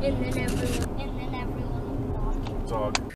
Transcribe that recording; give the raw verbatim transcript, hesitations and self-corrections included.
And then everyone, and then everyone will watch. Dog.